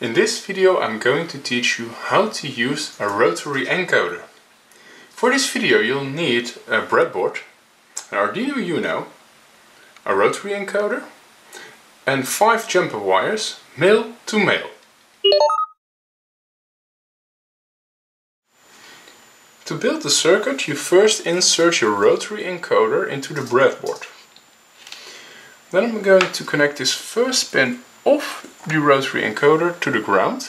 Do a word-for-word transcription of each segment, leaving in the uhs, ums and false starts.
In this video I'm going to teach you how to use a rotary encoder. For this video you'll need a breadboard, an Arduino Uno, a rotary encoder and five jumper wires, male to male. To build the circuit you first insert your rotary encoder into the breadboard. Then I'm going to connect this first pin of the rotary encoder to the ground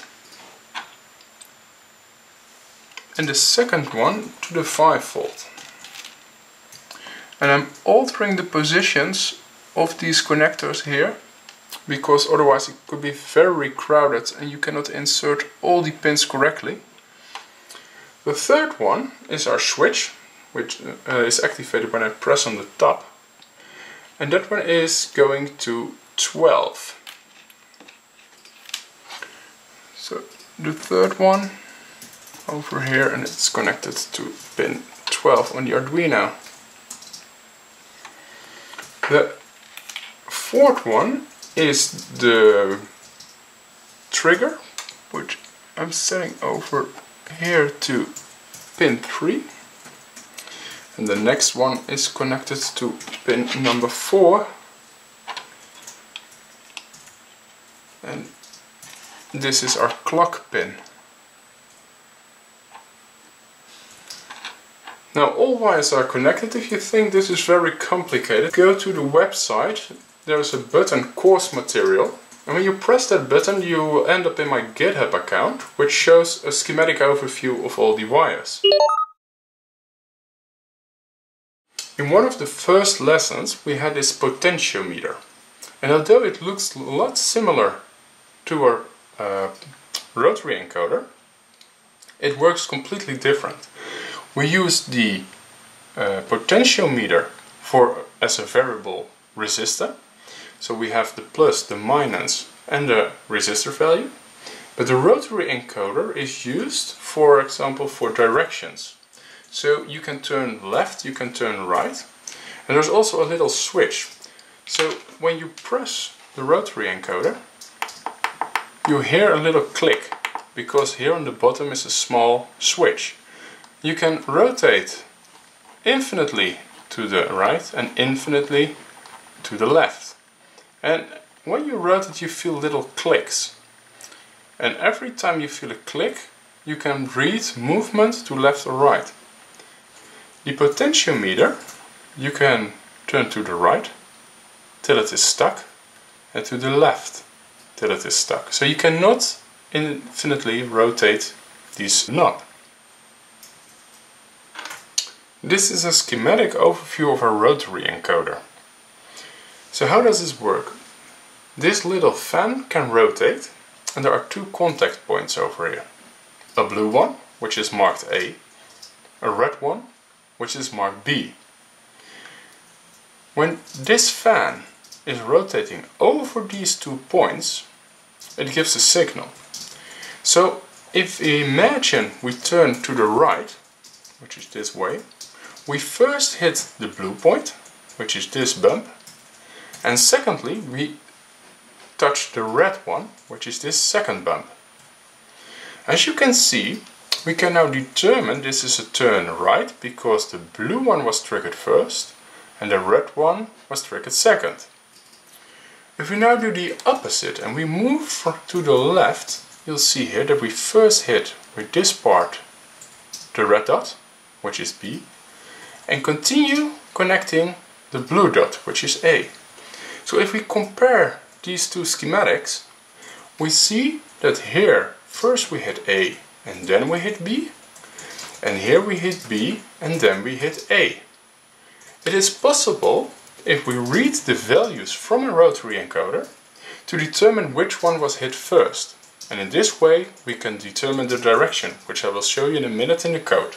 and the second one to the five volt. And I'm altering the positions of these connectors here because otherwise it could be very crowded and you cannot insert all the pins correctly. The third one is our switch, which uh, is activated when I press on the top, and that one is going to twelve. So the third one over here, and it's connected to pin twelve on the Arduino. The fourth one is the trigger, which I'm setting over here to pin three. And the next one is connected to pin number four. And this is our clock pin. Now all wires are connected. If you think this is very complicated, go to the website. There is a button course material. And when you press that button you will end up in my GitHub account, which shows a schematic overview of all the wires. In one of the first lessons we had this potentiometer. And although it looks a lot similar to our uh, rotary encoder, it works completely different. We use the uh, potentiometer for as a variable resistor. So we have the plus, the minus and the resistor value. But the rotary encoder is used, for example, for directions. So you can turn left, you can turn right. And there's also a little switch. So when you press the rotary encoder, you hear a little click, because here on the bottom is a small switch. You can rotate infinitely to the right and infinitely to the left. And when you rotate you feel little clicks. And every time you feel a click, you can read movement to left or right. The potentiometer you can turn to the right till it is stuck and to the left till it is stuck. So you cannot infinitely rotate this knob. This is a schematic overview of our rotary encoder. So how does this work? This little fan can rotate and there are two contact points over here. A blue one, which is marked A, a red one, which is marked B. When this fan is rotating over these two points, it gives a signal. So if we imagine we turn to the right, which is this way, we first hit the blue point, which is this bump, and secondly we touch the red one, which is this second bump. As you can see, we can now determine this is a turn right because the blue one was triggered first and the red one was triggered second. If we now do the opposite and we move to the left, you'll see here that we first hit with this part the red dot, which is B, and continue connecting the blue dot, which is A. So if we compare these two schematics, we see that here first we hit A and then we hit B, and here we hit B and then we hit A. It is possible, if we read the values from a rotary encoder, to determine which one was hit first. And in this way we can determine the direction, which I will show you in a minute in the code.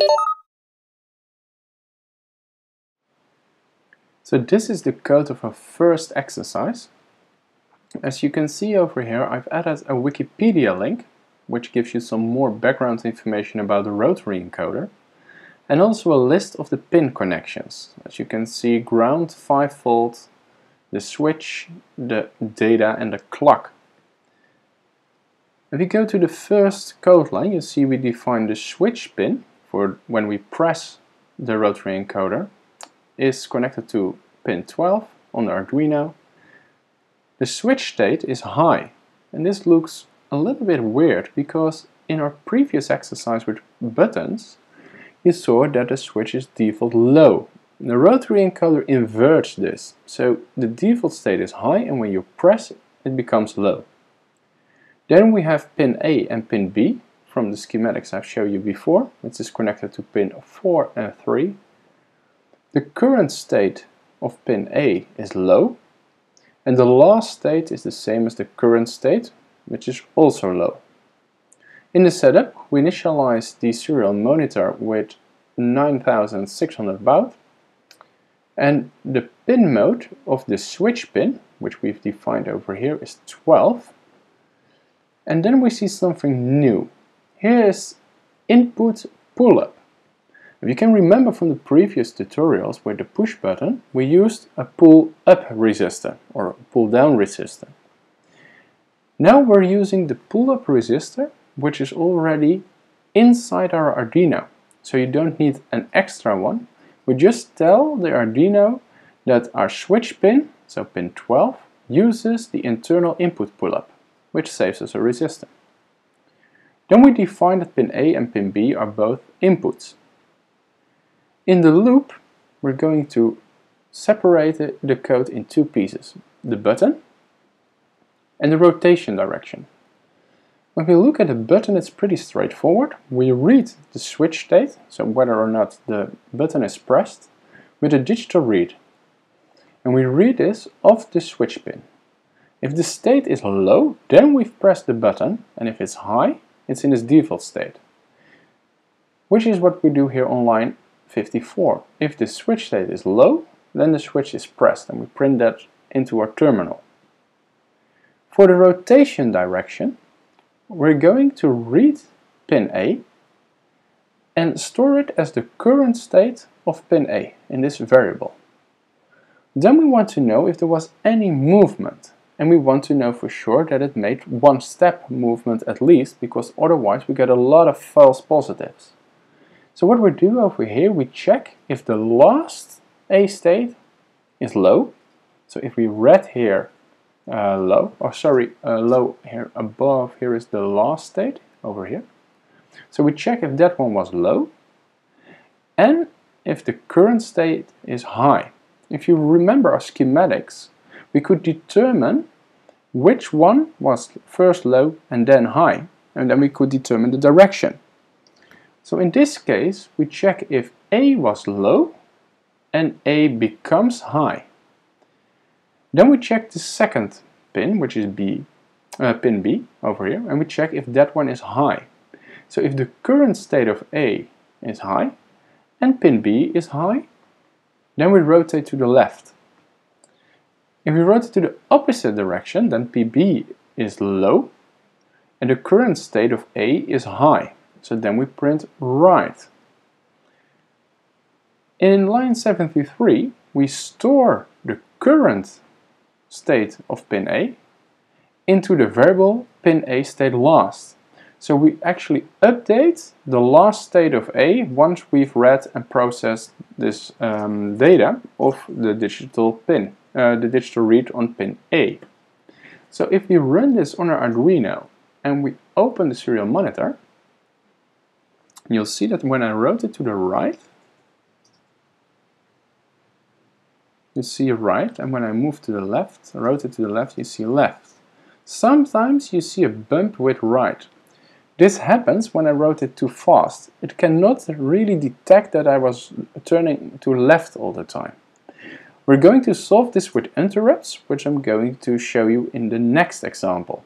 So this is the code of our first exercise. As you can see over here, I've added a Wikipedia link, which gives you some more background information about the rotary encoder, and also a list of the pin connections. As you can see, ground, five volt, the switch, the data and the clock. If you go to the first code line, you see we define the switch pin for when we press the rotary encoder is connected to pin twelve on the Arduino. The switch state is high, and this looks a little bit weird because in our previous exercise with buttons you saw that the switch is default low. The rotary encoder inverts this, so the default state is high and when you press it, it becomes low. Then we have pin A and pin B from the schematics I've shown you before, which is connected to pin four and three. The current state of pin A is low, and the last state is the same as the current state, which is also low. In the setup, we initialize the serial monitor with nine thousand six hundred baud, and the pin mode of the switch pin, which we've defined over here, is twelve. And then we see something new. Here is input pull-up. If you can remember from the previous tutorials with the push button, we used a pull-up resistor or pull-down resistor. Now we're using the pull-up resistor, which is already inside our Arduino. So you don't need an extra one. We just tell the Arduino that our switch pin, so pin twelve, uses the internal input pull-up, which saves us a resistor. Then we define that pin A and pin B are both inputs. In the loop, we're going to separate the code in two pieces, the button and the rotation direction. When we look at the button, it's pretty straightforward. We read the switch state, so whether or not the button is pressed, with a digital read. And we read this off the switch pin. If the state is low, then we've pressed the button, and if it's high, it's in its default state. Which is what we do here on line fifty-four. If the switch state is low, then the switch is pressed, and we print that into our terminal. For the rotation direction, we're going to read pin A and store it as the current state of pin A in this variable. Then we want to know if there was any movement, and we want to know for sure that it made one step movement at least, because otherwise we get a lot of false positives. So what we do over here, we check if the last A state is low. So if we read here uh, low, or sorry, uh, low here above, here is the last state over here. So we check if that one was low, and if the current state is high. If you remember our schematics, we could determine which one was first low and then high, and then we could determine the direction. So in this case, we check if A was low and A becomes high. Then we check the second pin, which is B, uh, pin B over here, and we check if that one is high. So if the current state of A is high and pin B is high, then we rotate to the left. If we rotate to the opposite direction, then P B is low and the current state of A is high. So then we print right. In line seventy-three, we store the current state of pin A into the variable pin A state last. So we actually update the last state of A once we've read and processed this um, data of the digital pin, uh, the digital read on pin A. So if we run this on our Arduino and we open the serial monitor, you'll see that when I rotate to the right, you see right, and when I move to the left, rotate to the left, you see left. Sometimes you see a bump with right. This happens when I rotate too fast. It cannot really detect that I was turning to left all the time. We're going to solve this with interrupts, which I'm going to show you in the next example.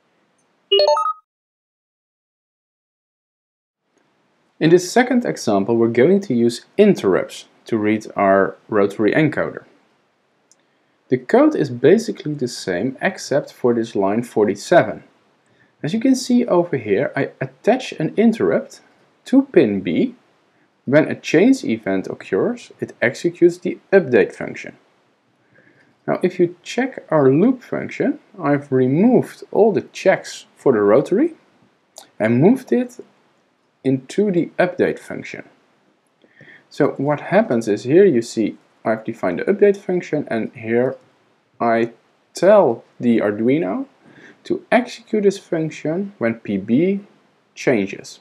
In this second example, we're going to use interrupts to read our rotary encoder. The code is basically the same except for this line forty-seven. As you can see over here, I attach an interrupt to pin B. When a change event occurs, it executes the update function. Now if you check our loop function, I've removed all the checks for the rotary and moved it into the update function. So what happens is, here you see I've defined the update function, and here I tell the Arduino to execute this function when P B changes.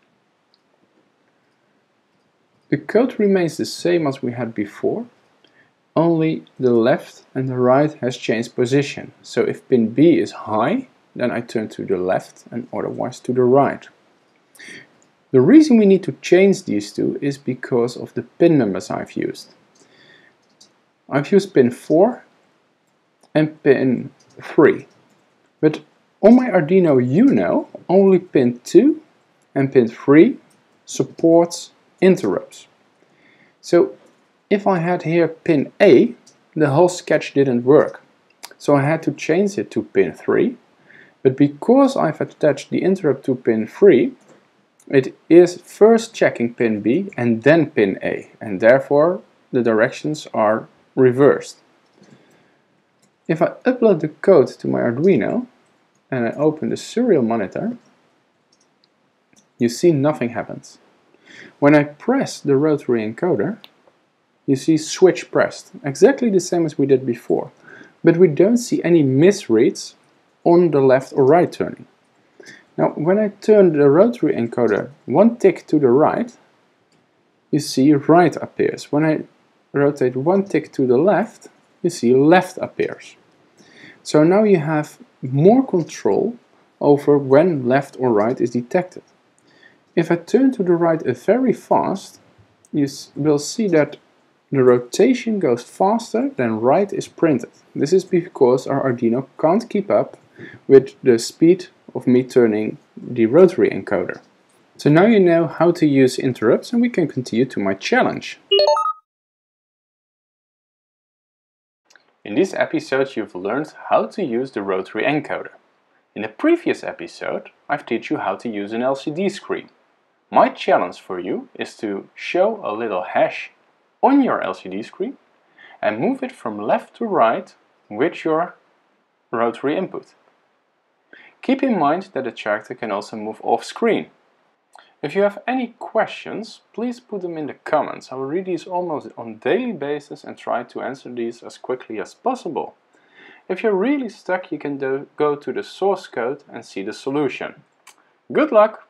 The code remains the same as we had before, only the left and the right has changed position. So if pin B is high, then I turn to the left, and otherwise to the right. The reason we need to change these two is because of the pin numbers I've used. I've used pin four and pin three, but on my Arduino Uno only pin two and pin three supports interrupts. So if I had here pin A, the whole sketch didn't work. So I had to change it to pin three, but because I've attached the interrupt to pin three, it is first checking pin B and then pin A, and therefore the directions are reversed. If I upload the code to my Arduino and I open the serial monitor, you see nothing happens. When I press the rotary encoder, you see switch pressed, exactly the same as we did before, but we don't see any misreads on the left or right turning. Now, when I turn the rotary encoder one tick to the right, you see right appears. When I rotate one tick to the left, you see left appears. So now you have more control over when left or right is detected. If I turn to the right very fast, you will see that the rotation goes faster than right is printed. This is because our Arduino can't keep up with the speed of me turning the rotary encoder. So now you know how to use interrupts, and we can continue to my challenge. In this episode you've learned how to use the rotary encoder. In the previous episode I've taught you how to use an L C D screen. My challenge for you is to show a little hash on your L C D screen and move it from left to right with your rotary input. Keep in mind that the character can also move off screen. If you have any questions, please put them in the comments. I will read these almost on a daily basis and try to answer these as quickly as possible. If you're really stuck, you can do, go to the source code and see the solution. Good luck!